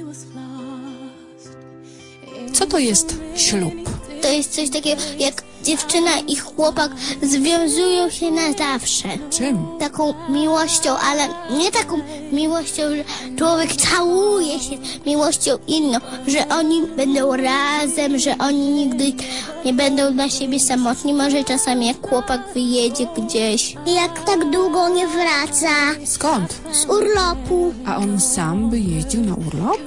Co to jest ślub? To jest coś takiego, jak dziewczyna i chłopak związują się na zawsze. Czym? Taką miłością, ale nie taką miłością, że człowiek całuje się miłością inną, że oni będą razem, że oni nigdy nie będą dla siebie samotni. Może czasami jak chłopak wyjedzie gdzieś. Jak tak długo nie wraca Skąd? z urlopu. A on sam by jeździł na urlop?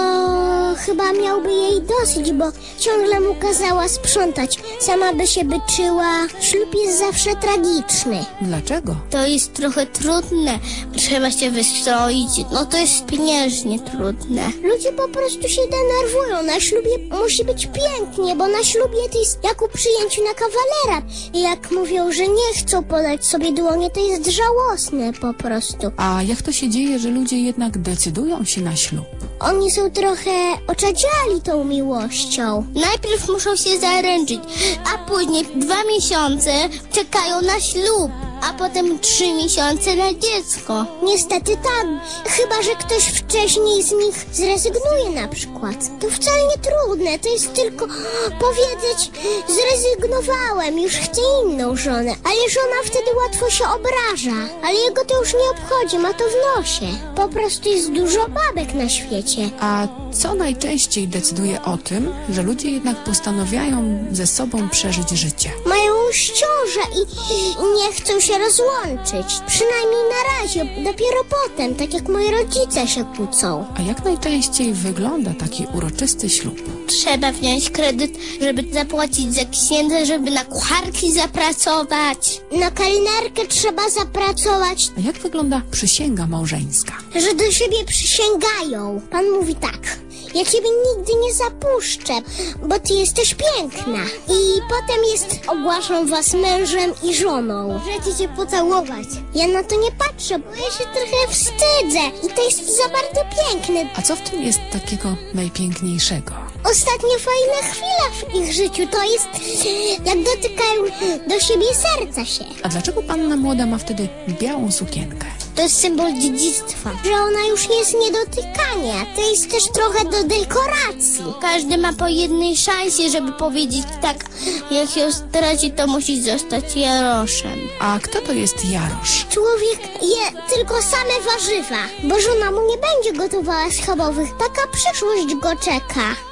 No, chyba miałby jej dosyć, bo ciągle mu kazała sprzątać. Sama by się byczyła. Ślub jest zawsze tragiczny. Dlaczego? To jest trochę trudne. Trzeba się wystroić. No to jest pieniężnie trudne. Ludzie po prostu się denerwują. Na ślubie musi być pięknie, bo na ślubie to jest jak u przyjęciu na kawalera. I jak mówią, że nie chcą podać sobie dłonie, to jest żałosne po prostu. A jak to się dzieje, że ludzie jednak decydują się na ślub? Oni są trochę oczadziali tą miłością. Najpierw muszą się zaręczyć, a później 2 miesiące czekają na ślub, a potem 3 miesiące na dziecko. Niestety tak, chyba że ktoś wcześniej z nich zrezygnuje na przykład. To wcale nie trudne, to jest tylko powiedzieć: zrezygnowałem, już chcę inną żonę. Ale żona wtedy łatwo się obraża, ale jego to już nie obchodzi, ma to w nosie. Po prostu jest dużo babek na świecie. A co najczęściej decyduje o tym, że ludzie jednak postanawiają ze sobą przeżyć życie? Mają już ciążę i nie chcą się rozłączyć. Przynajmniej na razie, dopiero potem, tak jak moi rodzice się kłócą. A jak najczęściej wygląda taki uroczysty ślub? Trzeba wziąć kredyt, żeby zapłacić za księdza, żeby na kucharki zapracować. Na kelnerkę trzeba zapracować. A jak wygląda przysięga małżeńska? Że do siebie przysięgają. Pan mówi tak: ja ciebie nigdy nie zapuszczę, bo ty jesteś piękna. I potem jest: ogłaszam was mężem i żoną. Możecie się pocałować. Ja na to nie patrzę, bo ja się trochę wstydzę. I to jest za bardzo piękne. A co w tym jest takiego najpiękniejszego? Ostatnie fajne chwile w ich życiu to jest, jak dotykają do siebie serca się. A dlaczego panna młoda ma wtedy białą sukienkę? To jest symbol dziedzictwa, że ona już jest nie dotykania. To jest też trochę do dekoracji. Każdy ma po jednej szansie, żeby powiedzieć tak: jak się straci, to musi zostać Jaroszem. A kto to jest Jarosz? Człowiek je tylko same warzywa, bo żona mu nie będzie gotowała schabowych. Taka przyszłość go czeka.